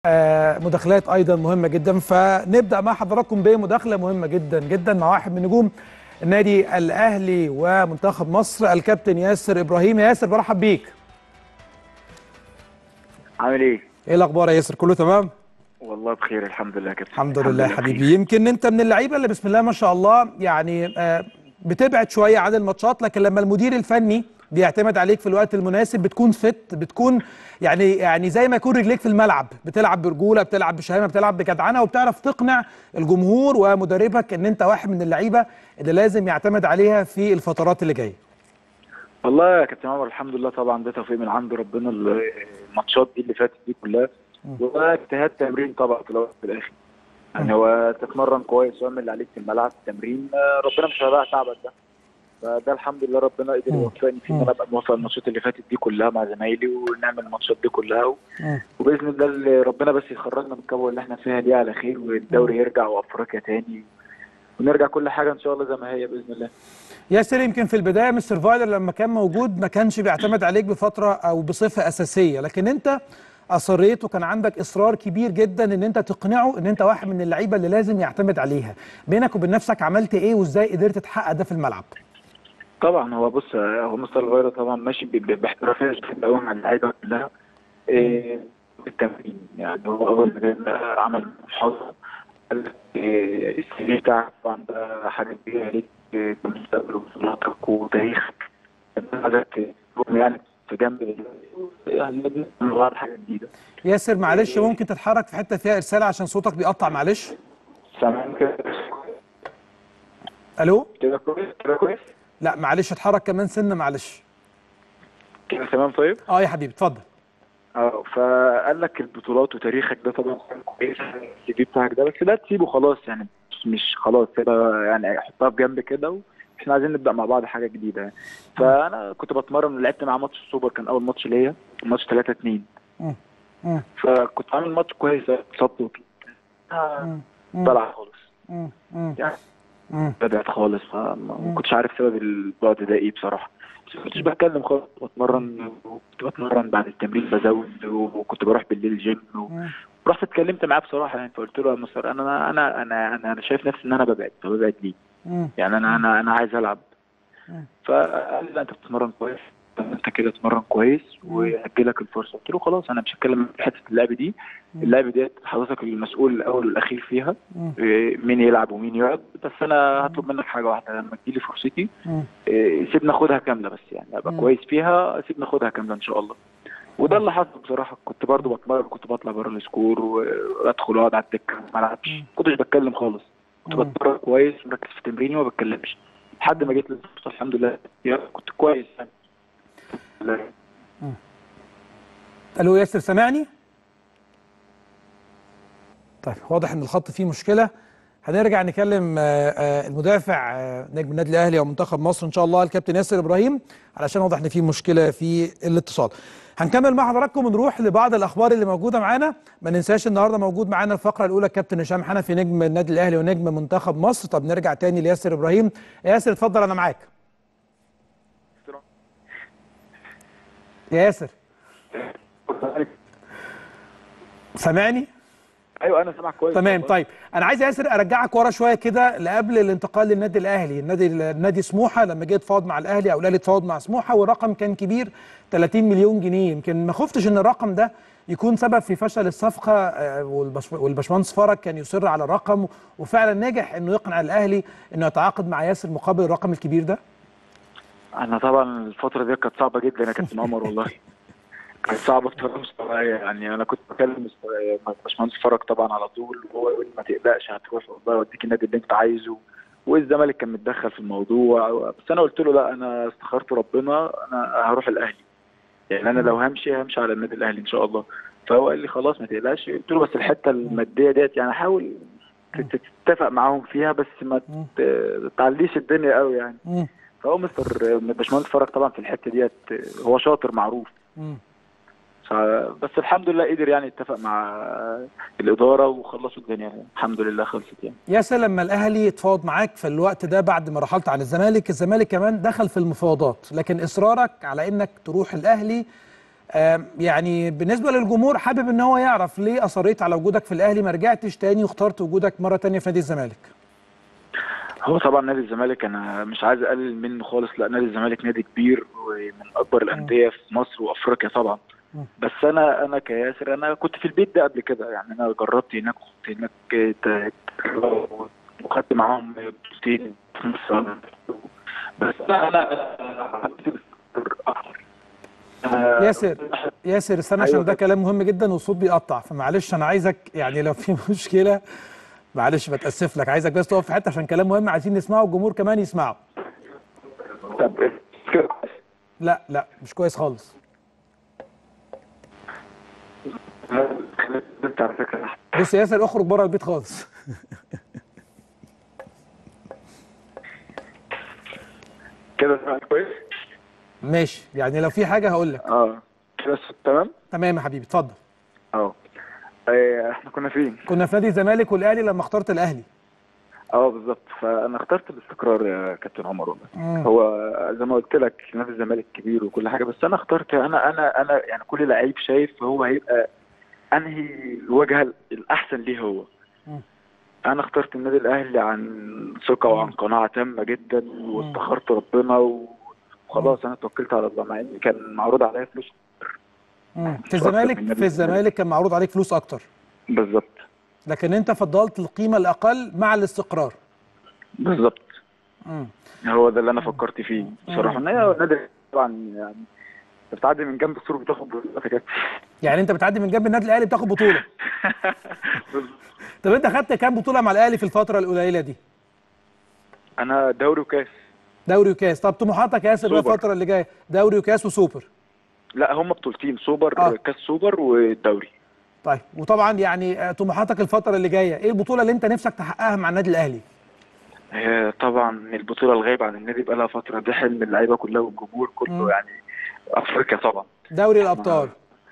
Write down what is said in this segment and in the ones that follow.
مداخلات ايضا مهمه جدا، فنبدا مع حضراتكم بمداخله مهمه جدا جدا مع واحد من نجوم النادي الاهلي ومنتخب مصر، الكابتن ياسر ابراهيم. ياسر برحب بيك. عامل ايه؟ ايه الاخبار يا ياسر؟ كله تمام؟ والله بخير الحمد لله يا كابتن. الحمد لله يا حبيبي. يمكن انت من اللعيبه اللي بسم الله ما شاء الله يعني بتبعد شويه عن الماتشات، لكن لما المدير الفني بيعتمد عليك في الوقت المناسب بتكون فت، بتكون يعني زي ما يكون رجليك في الملعب، بتلعب برجوله، بتلعب بشهامه، بتلعب بجدعنه، وبتعرف تقنع الجمهور ومدربك ان انت واحد من اللعيبه اللي لازم يعتمد عليها في الفترات اللي جايه. والله يا كابتن عمر الحمد لله طبعا ده توفيق من عند ربنا. الماتشات دي اللي فاتت دي كلها واجتهاد تمرين طبعا في الاول وفي الاخر. يعني هو تتمرن كويس واعمل اللي عليك في الملعب التمرين، ربنا مش هيضيع تعبك ده. فده الحمد لله ربنا قدر يوفقني في ان انا ابقى موفق الماتشات اللي فاتت دي كلها مع زمايلي ونعمل الماتشات دي كلها وباذن الله ربنا بس يخرجنا من الكبوه اللي احنا فيها دي على خير، والدوري يرجع وافريقيا تاني ونرجع كل حاجه ان شاء الله زي ما هي باذن الله. ياسر، يمكن في البدايه مستر فايلر لما كان موجود ما كانش بيعتمد عليك بفتره او بصفه اساسيه، لكن انت اصريت وكان عندك اصرار كبير جدا ان انت تقنعه ان انت واحد من اللعيبه اللي لازم يعتمد عليها. بينك وبين نفسك عملت ايه وازاي قدرت تحقق ده في الملعب؟ طبعا هو بص، هو مستر فايلر طبعا ماشي باحترافيه شديده قوي مع اللعيبه كلها بالتمرين. يعني هو اول ما عمل محاضره قال لك السي في بتاعك طبعا ده حاجه كبيره ليك في مستقبل وبطولاتك وتاريخك، عايزك يعني في جنب يعني حاجه جديده. ياسر معلش ممكن تتحرك في حته فيها ارسال عشان صوتك بيقطع، معلش. سامعني كده؟ الو كده كويس؟ كده كويس؟ لا معلش اتحرك كمان سنه، معلش. كده تمام طيب؟ يا حبيبي اتفضل. فقال لك البطولات وتاريخك ده طبعا كويس، السي في بتاعك ده، بس ده تسيبه خلاص يعني، مش خلاص كده يعني، حطها في جنب كده واحنا عايزين نبدا مع بعض حاجه جديده يعني. فانا كنت بتمرن، لعبت مع ماتش السوبر، كان اول ماتش ليا، ماتش 3-2. فكنت عامل ماتش كويس، اتصبت طلع خالص يعني بدأت خالص، فما كنتش عارف سبب البعد ده ايه بصراحه. بس ما كنتش بتكلم خالص، بتمرن بعد التمرين بزود، وكنت بروح بالليل الجيم ورحت اتكلمت معاه بصراحه يعني. فقلت له يا مستر انا شايف نفسي ان انا ببعد ليه؟ يعني انا عايز العب. فقال لي لا انت بتتمرن كويس، انت كده اتمرن كويس وهجيلك الفرصه. قلت له خلاص انا مش هتكلم في حته اللعب دي، اللعب ديت حضرتك المسؤول الاول والاخير فيها، مين يلعب ومين يقعد، بس انا هطلب منك حاجه واحده، لما تجيلي فرصتي سيبنا خدها كامله، بس يعني ابقى كويس فيها، سيبنا خدها كامله ان شاء الله. وده اللي حصل بصراحه. كنت برضو بتمرن، كنت بطلع بره السكور وادخل واقعد على الدكه ما العبش، ما كنتش بتكلم خالص، كنت بتمرن كويس ومركز في تمريني وما بتكلمش لحد ما جيت للفرصه الحمد لله كنت كويس يعني. الو ياسر سامعني؟ طيب واضح ان الخط فيه مشكله. هنرجع نكلم المدافع نجم النادي الاهلي ومنتخب مصر ان شاء الله الكابتن ياسر ابراهيم، علشان واضح ان فيه مشكله في الاتصال. هنكمل مع حضراتكم ونروح لبعض الاخبار اللي موجوده معانا. ما ننساش النهارده موجود معانا الفقره الاولى الكابتن هشام حنفي نجم النادي الاهلي ونجم منتخب مصر. طب نرجع تاني لياسر ابراهيم. ياسر اتفضل انا معاك. يا ياسر سامعني؟ ايوه انا سامعك كويس تمام. طيب انا عايز يا ياسر ارجعك ورا شويه كده لقبل الانتقال للنادي الاهلي. النادي سموحه لما جه يتفاوض مع الاهلي او الاهلي اتفاوض مع سموحه والرقم كان كبير 30 مليون جنيه. يمكن ما خفتش ان الرقم ده يكون سبب في فشل الصفقه، والباشمهندس فرج كان يصر على الرقم وفعلا نجح انه يقنع الاهلي انه يتعاقد مع ياسر مقابل الرقم الكبير ده؟ انا طبعا الفتره دي كانت صعبه جدا يا كابتن عمر، والله كانت صعبه بطريقه مش طبيعيه يعني. انا كنت بكلم باشمهندس فرج طبعا على طول، وهو يقول لي ما تقلقش هتروح والله اوديك النادي اللي انت عايزه، والزمالك كان متدخل في الموضوع، بس انا قلت له لا انا استخرت ربنا، انا هروح الاهلي يعني، انا لو همشي على النادي الاهلي ان شاء الله. فهو قال لي خلاص ما تقلقش. قلت له بس الحته الماديه ديت يعني حاول تتفق معاهم فيها، بس ما تعليش الدنيا قوي يعني. فهو مستر باشمهندس فرج طبعا في الحته ديت هو شاطر معروف، بس الحمد لله قدر يعني يتفق مع الاداره وخلصوا الدنيا الحمد لله خلصت يعني. ياسر لما الاهلي اتفاوض معاك في الوقت ده بعد ما رحلت عن الزمالك كمان دخل في المفاوضات، لكن اصرارك على انك تروح الاهلي يعني بالنسبه للجمهور حابب ان هو يعرف ليه اصريت على وجودك في الاهلي، ما رجعتش تاني واخترت وجودك مره تانيه في نادي الزمالك؟ هو طبعا نادي الزمالك انا مش عايز اقلل منه خالص، لا نادي الزمالك نادي كبير ومن اكبر الانديه في مصر وافريقيا طبعا. بس انا كياسر انا كنت في البيت ده قبل كده، يعني انا جربت هناك وكنت هناك وخدت معاهم بطولتين في مصر. بس انا ياسر ياسر استنى عشان ده ايوه كلام مهم جدا والصوت بيقطع، فمعلش انا عايزك يعني لو في مشكله معلش بتاسف لك، عايزك بس تقف في حته عشان كلام مهم عايزين نسمعه والجمهور كمان يسمعه. طب لا لا مش كويس خالص. انت على فكره بص يا ياسر اخرج بره البيت خالص. كده سمعت كويس؟ ماشي، يعني لو في حاجه هقول لك. كده تمام. تمام يا حبيبي اتفضل. اه احنا كنا فين؟ كنا في نادي الزمالك والاهلي لما اخترت الاهلي. بالظبط، فانا اخترت الاستقرار يا كابتن عمر والله. مم. هو زي ما قلت لك نادي الزمالك كبير وكل حاجه، بس انا اخترت انا يعني كل لعيب شايف هو هيبقى انهي الوجهه الاحسن ليه هو. مم. انا اخترت النادي الاهلي عن ثقه وعن قناعه تامه جدا، واستخرت ربنا وخلاص انا توكلت على الله، مع ان كان معروض عليا فلوس في مش اكتر من الزمالك، نادي في الزمالك كان معروض عليك فلوس اكتر، بالظبط لكن انت فضلت القيمه الاقل مع الاستقرار. بالظبط. مم. هو ده اللي انا فكرت فيه بصراحه، ان هي نادي طبعا يعني بتعدي من جنب السور بتاخد بطولات. يعني انت بتعدي من جنب النادي الاهلي بتاخد بطوله. طب انت خدت كام بطوله مع الاهلي في الفتره القليله دي؟ انا دوري وكاس. دوري وكاس. طب طموحاتك يا ياسر بقى الفتره اللي جايه؟ دوري وكاس وسوبر؟ لا هم بطولتين، سوبر كاس سوبر والدوري. طيب وطبعا يعني طموحاتك الفتره اللي جايه ايه البطوله اللي انت نفسك تحققها مع النادي الاهلي؟ طبعا البطوله الغايبه عن النادي بقى لها فتره، دي حلم اللعيبه كلها والجمهور كله يعني. افريقيا طبعا. دوري الابطال.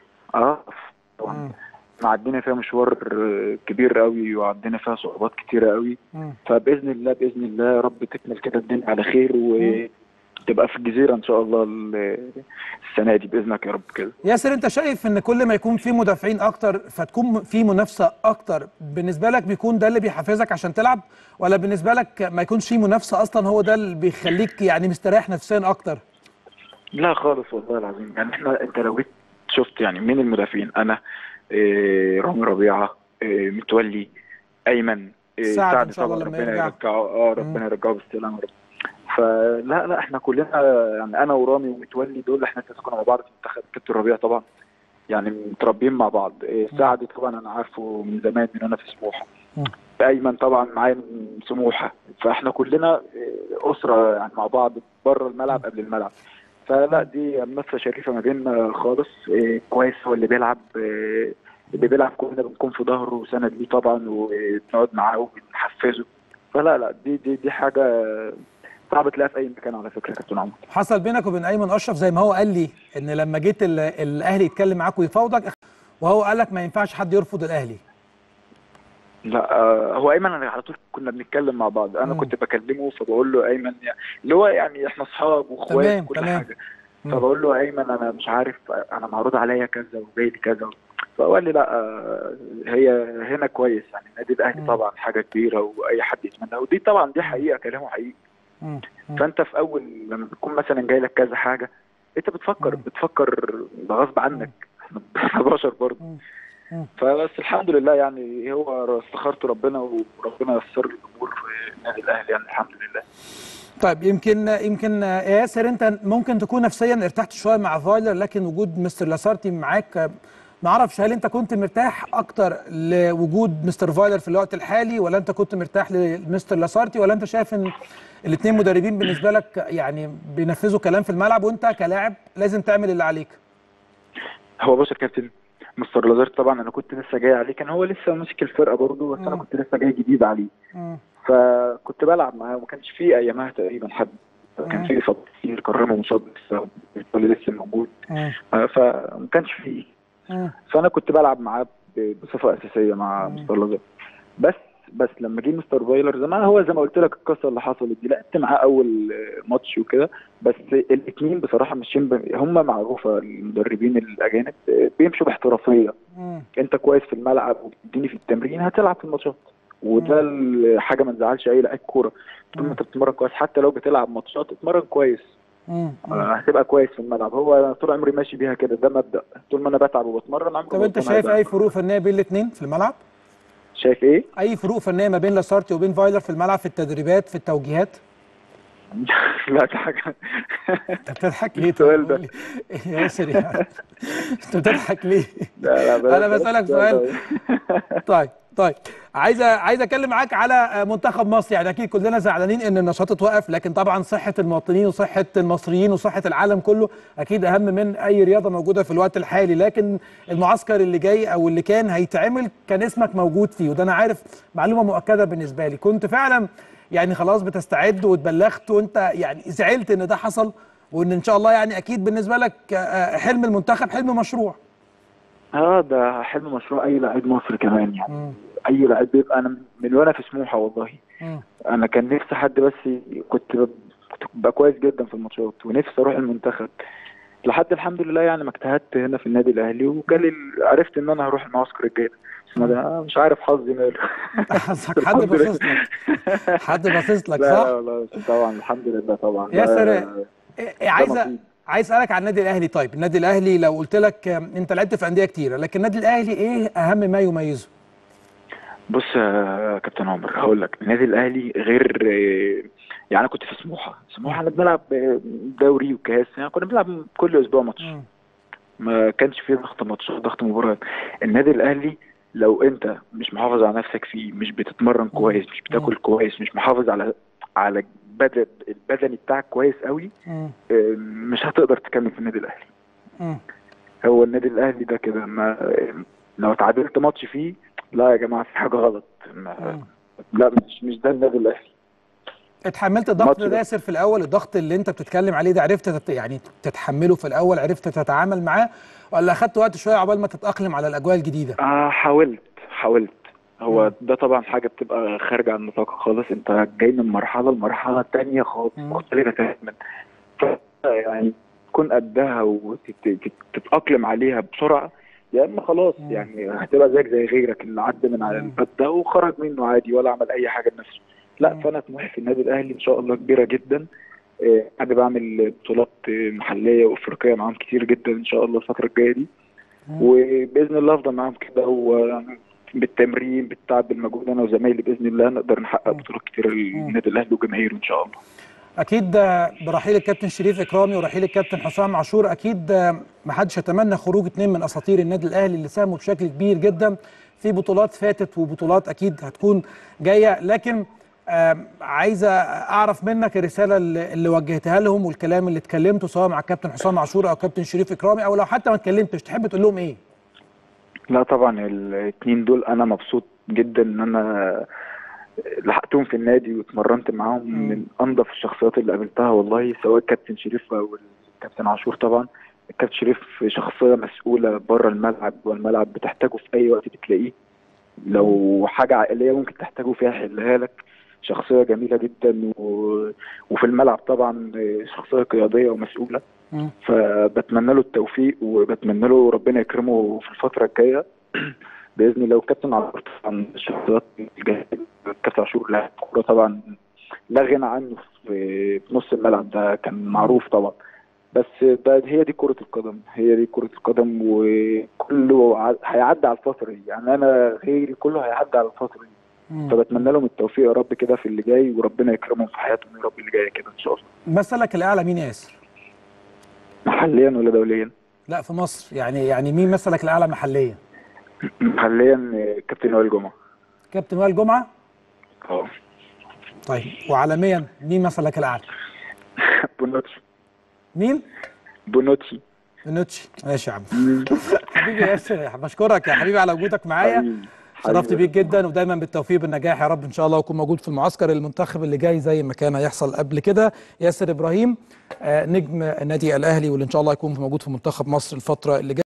طبعا عدينا فيها مشوار كبير قوي وعدينا فيها صعوبات كتيره قوي. فباذن الله باذن الله يا رب تكمل كده الدنيا على خير وتبقى في الجزيره ان شاء الله السنه دي باذنك يا رب كده. ياسر انت شايف ان كل ما يكون في مدافعين اكتر فتكون في منافسه اكتر، بالنسبه لك بيكون ده اللي بيحفزك عشان تلعب، ولا بالنسبه لك ما يكونش في منافسه اصلا هو ده اللي بيخليك يعني مستريح نفسيا اكتر؟ لا خالص والله العظيم، يعني انت لو جيت شفت يعني مين المدافعين، انا رامي ربيعه، متولي، ايمن، سعد ان شاء الله طبعا لما ربنا يرجع. يرجعه ربنا يرجعه بالسلامه يا رب. فلا احنا كلنا يعني انا ورامي ومتولي دول احنا كنا مع بعض في منتخب كابتن ربيع طبعا، يعني متربيين مع بعض. سعد طبعا انا عارفه من زمان من انا في سموحه. ايمن طبعا معايا من سموحه، فاحنا كلنا اسره يعني مع بعض بره الملعب قبل الملعب. فلا دي منافسه شريفه ما بيننا خالص. كويس هو اللي بيلعب، اللي بيلعب كلنا بنكون في ظهره وسند ليه طبعا وبنقعد معاه وبنحفزه. فلا دي حاجه صعب تلاقيها في اي مكان على فكره يا كابتن عمر. حصل بينك وبين ايمن اشرف زي ما هو قال لي ان لما جيت الاهلي يتكلم معاك ويفاوضك وهو قال لك ما ينفعش حد يرفض الاهلي؟ لا هو ايمن انا على طول كنا بنتكلم مع بعض، انا كنت بكلمه فبقول له ايمن اللي هو يعني احنا اصحاب واخوات وكل حاجه. فبقول له ايمن انا مش عارف انا معروض عليا كذا وجاي لي كذا، فقال لي لا هي هنا كويس، يعني النادي الاهلي طبعا حاجه كبيره واي حد يتمناها، ودي طبعا دي حقيقه كلامه حقيقي. فانت في اول لما بتكون مثلا جاي لك كذا حاجه انت بتفكر غصب عنك، احنا بشر برضه. فبس الحمد لله يعني هو استخرت ربنا وربنا يسر الامور في النادي الاهلي يعني الحمد لله. طيب يمكن يا ياسر انت ممكن تكون نفسيا ارتحت شويه مع فايلر، لكن وجود مستر لاسارتي معاك ما اعرفش هل انت كنت مرتاح اكتر لوجود مستر فايلر في الوقت الحالي، ولا انت كنت مرتاح لمستر لاسارتي، ولا انت شايف ان الاثنين مدربين بالنسبه لك يعني بينفذوا كلام في الملعب وانت كلاعب لازم تعمل اللي عليك؟ هو بص يا كابتن، مستر لازارتي طبعا انا كنت لسه جاي عليه، كان هو لسه ماسك الفرقه برضه بس انا كنت لسه جاي جديد عليه. فكنت بلعب معاه وما كانش فيه ايامها تقريبا حد، كان فيه اصابات كتير، كرمه مصاب لسه موجود. فما كانش فيه. فانا كنت بلعب معاه بصفه اساسيه مع مستر لازارتي. بس بس لما جه مستر فايلر زمان، هو زي ما قلت لك القصه اللي حصلت دي، لعبت معاه اول ماتش وكده. بس الاثنين بصراحه ماشيين هم معروفه المدربين الاجانب بيمشوا باحترافيه. انت كويس في الملعب وبتديني في التمرين، هتلعب في الماتشات. وده حاجه ما تزعلش اي لاعب كوره. طول ما انت بتتمرن كويس، حتى لو بتلعب ماتشات اتمرن كويس، هتبقى كويس في الملعب. هو انا طول عمري ماشي بيها كده، ده مبدأ. طول ما انا بتعب وبتمرن عمري. طب انت شايف اي فروق فنيه بين الاثنين في الملعب؟ شايف ايه؟ اي فروق فنيه ما بين لاسارتي وبين فايلر في الملعب، في التدريبات، في التوجيهات؟ لا دي حاجه. انت بتضحك ليه؟ السؤال ده يا ياسر يعني انت بتضحك ليه؟ لا انا بسألك سؤال. طيب عايز اتكلم معاك على منتخب مصر. يعني اكيد كلنا زعلانين ان النشاط اتوقف، لكن طبعا صحه المواطنين وصحه المصريين وصحه العالم كله اكيد اهم من اي رياضه موجوده في الوقت الحالي. لكن المعسكر اللي جاي او اللي كان هيتعمل كان اسمك موجود فيه، وده انا عارف معلومه مؤكده بالنسبه لي. كنت فعلا يعني خلاص بتستعد واتبلغت، وانت يعني زعلت ان ده حصل، وان ان شاء الله يعني اكيد بالنسبه لك حلم المنتخب حلم مشروع. ده حلم مشروع اي لاعب مصري كمان يعني. اي لاعب بيبقى، انا من وانا في سموحه والله. انا كان نفسي حد، بس كنت ببقى كويس جدا في الماتشات ونفسي اروح المنتخب. لحد الحمد لله يعني ما اجتهدت هنا في النادي الاهلي، وجالي عرفت ان انا هروح المعسكر الجاي ده. مش عارف حظي ماله. حظك حد باصص لك، حد باصص لك، صح؟ لا والله طبعا الحمد لله طبعا. ياسر عايز اسالك عن النادي الاهلي. طيب النادي الاهلي لو قلت لك انت لعبت في انديه كتيره، لكن النادي الاهلي ايه اهم ما يميزه؟ بص يا كابتن عمر، هقول لك النادي الاهلي غير. يعني انا كنت في سموحه احنا بنلعب دوري وكاس، يعني كنا بنلعب كل اسبوع ماتش. ما كانش فيه ضغط ماتشات، ضغط مباريات. النادي الاهلي لو انت مش محافظ على نفسك فيه، مش بتتمرن كويس، مش بتاكل كويس، مش محافظ على البدني بتاعك كويس قوي، مش هتقدر تكمل في النادي الاهلي. هو النادي الاهلي ده كده، لو اتعادلت ماتش فيه، لا يا جماعه في حاجه غلط. لا مش ده النادي الاهلي. اتحملت الضغط ده ياسر في الاول؟ الضغط اللي انت بتتكلم عليه ده عرفت يعني تتحمله في الاول؟ عرفت تتعامل معاه، ولا اخدت وقت شويه عقبال ما تتاقلم على الاجواء الجديده؟ حاولت. هو ده طبعا حاجه بتبقى خارجه عن نطاقك خالص. انت جاي من المرحله الثانيه خالص مختلفه تماما. يعني تكون قدها وتتاقلم عليها بسرعه، يا اما خلاص يعني هتبقى زيك زي غيرك اللي عدى من على الباب ده وخرج منه عادي ولا عمل اي حاجه لنفسه. لا، فانا طموحي في النادي الاهلي ان شاء الله كبيره جدا. قاعد بعمل بطولات محليه وافريقيه معاهم كتير جدا ان شاء الله الفتره الجايه دي، وباذن الله افضل معاهم كده، وبالتمرين بالتعب بالمجهود انا وزمايلي باذن الله نقدر نحقق بطولات كتير للنادي الاهلي وجماهيره ان شاء الله. اكيد برحيل الكابتن شريف اكرامي ورحيل الكابتن حسام عاشور، اكيد ما حدش يتمنى خروج اثنين من اساطير النادي الاهلي اللي ساهموا بشكل كبير جدا في بطولات فاتت وبطولات اكيد هتكون جايه. لكن عايزه اعرف منك الرساله اللي وجهتها لهم والكلام اللي اتكلمته سواء مع الكابتن حسام عاشور او كابتن شريف اكرامي، او لو حتى ما اتكلمتش تحب تقول لهم ايه؟ لا طبعا الاثنين دول انا مبسوط جدا ان انا لحقتهم في النادي واتمرنت معاهم. من انظف الشخصيات اللي قابلتها والله، سواء الكابتن شريف او الكابتن عاشور. طبعا الكابتن شريف شخصيه مسؤوله بره الملعب والملعب، بتحتاجه في اي وقت بتلاقيه. لو حاجه عائليه ممكن تحتاجه فيها يحلها لك. شخصيه جميله جدا وفي الملعب طبعا شخصيه قياديه ومسؤوله. فبتمنى له التوفيق وبتمنى له ربنا يكرمه في الفتره الجايه باذن الله. والكابتن عاشور طبعا الشخصيات الجايه، الكابتن عاشور لاعب كوره طبعا لا غنى عنه في نص الملعب، ده كان معروف طبعا. بس هي دي كره القدم، وكله هيعدي على الفتره دي. يعني انا غيري كله هيعدي على الفتره دي. فبتمنى لهم التوفيق يا رب كده في اللي جاي، وربنا يكرمهم في حياتهم يا رب اللي جايه كده ان شاء الله. مثلك الاعلى مين يا ياسر؟ محليا ولا دوليا؟ لا في مصر، يعني مين مثلك الاعلى محليا؟ محليا كابتن وائل جمعه. كابتن وائل جمعه؟ اه. طيب وعالميا مين مثلك الاعلى؟ بونوتشي. مين؟ بونوتشي. ماشي يا عم. حبيبي ياسر، بشكرك يا حبيبي على وجودك معايا، شرفت بيك جدا، ودايما بالتوفيق بالنجاح يا رب ان شاء الله، ويكون موجود في المعسكر المنتخب اللي جاي زي ما كان هيحصل قبل كده. ياسر ابراهيم نجم النادي الاهلي، واللي ان شاء الله يكون موجود في منتخب مصر الفتره اللي جايه.